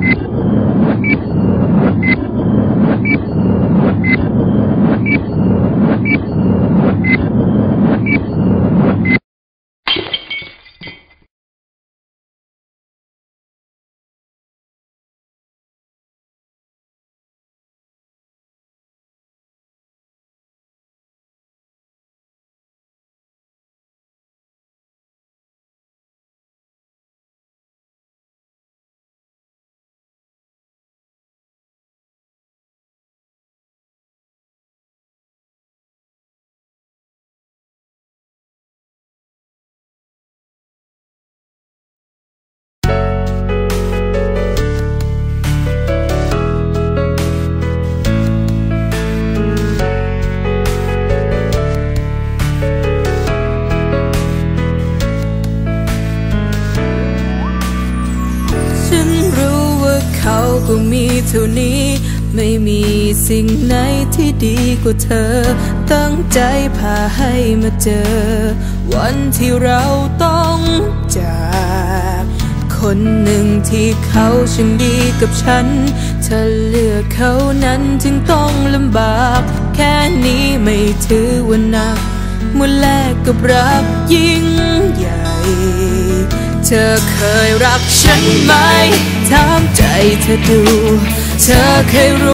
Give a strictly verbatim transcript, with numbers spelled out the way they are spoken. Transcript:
เขาก็มีเท่านี้ไม่มีสิ่งไหนที่ดีกว่าเธอตั้งใจพาให้มาเจอวันที่เราต้องจากคนหนึ่งที่เขาช่างดีกับฉันเธอเลือกเขานั้นจึงต้องลำบากแค่นี้ไม่ถือว่าหนักเมื่อแลกกับรักยิ่งใหญ่เธอเคยรักฉันไหมถามใจเธอดูเธอเคยรู้